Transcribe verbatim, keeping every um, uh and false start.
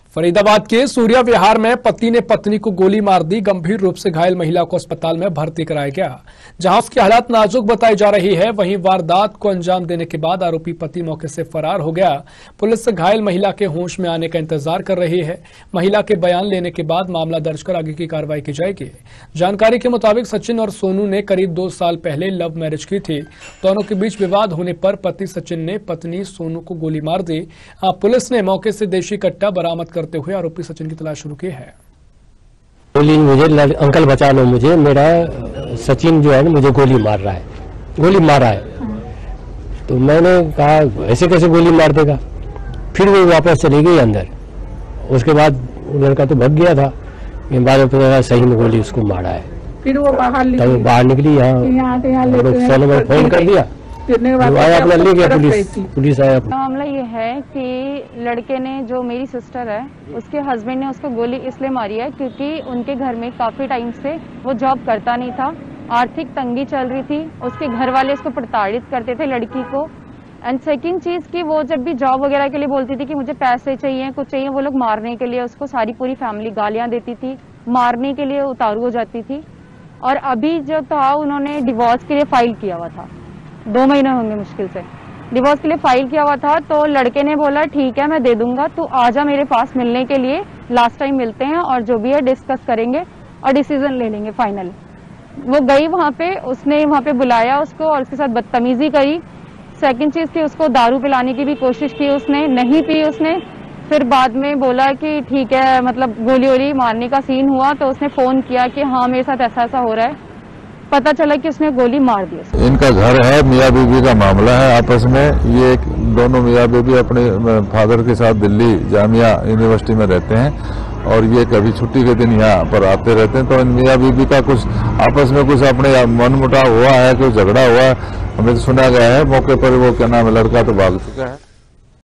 फरीदाबाद के सूर्या विहार में पति ने पत्नी को गोली मार दी। गंभीर रूप से घायल महिला को अस्पताल में भर्ती कराया गया, जहां उसकी हालत नाजुक बताई जा रही है। वहीं वारदात को अंजाम देने के बाद आरोपी पति मौके से फरार हो गया। पुलिस घायल महिला के होश में आने का इंतजार कर रही है। महिला के बयान लेने के बाद मामला दर्ज कर आगे की कार्रवाई की जाएगी। जानकारी के मुताबिक सचिन और सोनू ने करीब दो साल पहले लव मैरिज की थी। दोनों के बीच विवाद होने पर पति सचिन ने पत्नी सोनू को गोली मार दी। पुलिस ने मौके से देशी कट्टा बरामद करते हुए आरोपी सचिन की तलाश शुरू की है। गोली मुझे अंकल बचा लो, मुझे मेरा सचिन जो है ना मुझे गोली मार रहा है, गोली मारा है। तो मैंने कहा ऐसे कैसे गोली मार देगा। फिर वो वापस चली गई अंदर। उसके बाद लड़का तो भाग गया था, बाद में पता लगा सही में गोली उसको मारा है। फिर वो बाहर निकली, तब बाहर निकली। यहाँ फोन कर दिया, अपना ले गया पुलिस पुलिस आया। मामला ये है कि लड़के ने, जो मेरी सिस्टर है, उसके हस्बैंड ने उसको गोली इसलिए मारी है क्योंकि उनके घर में काफी टाइम से वो जॉब करता नहीं था, आर्थिक तंगी चल रही थी। उसके घर वाले उसको प्रताड़ित करते थे लड़की को। एंड सेकंड चीज कि वो जब भी जॉब वगैरह के लिए बोलती थी कि मुझे पैसे चाहिए, कुछ चाहिए, वो लोग मारने के लिए उसको सारी पूरी फैमिली गालियां देती थी, मारने के लिए उतारू हो जाती थी। और अभी जो था उन्होंने डिवोर्स के लिए फाइल किया हुआ था, दो महीने होंगे मुश्किल से डिवोर्स के लिए फाइल किया हुआ था। तो लड़के ने बोला ठीक है मैं दे दूंगा, तू आजा मेरे पास मिलने के लिए, लास्ट टाइम मिलते हैं और जो भी है डिस्कस करेंगे और डिसीजन ले लेंगे फाइनल। वो गई वहां पे, उसने वहां पे बुलाया उसको और उसके साथ बदतमीजी करी। सेकंड चीज थी उसको दारू पिलाने की भी कोशिश की, उसने नहीं पी उसने। फिर बाद में बोला कि ठीक है, मतलब गोली वोली मारने का सीन हुआ तो उसने फोन किया कि हाँ मेरे साथ ऐसा ऐसा हो रहा है। पता चला कि उसने गोली मार दी। इनका घर है, मियाँ बीबी का मामला है आपस में। ये एक दोनों मियाँ बीबी अपने फादर के साथ दिल्ली जामिया यूनिवर्सिटी में रहते हैं और ये कभी छुट्टी के दिन यहाँ पर आते रहते हैं। तो इन मियाँ बीबी का कुछ आपस में कुछ अपने मनमुटाव हुआ है, कुछ झगड़ा हुआ है, हमें तो सुना गया है। मौके पर वो क्या नाम है, लड़का तो भाग चुका है।